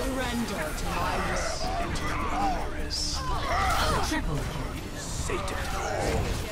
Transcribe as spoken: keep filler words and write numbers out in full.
Surrender to my will. Into yours. Triple kill. Satan.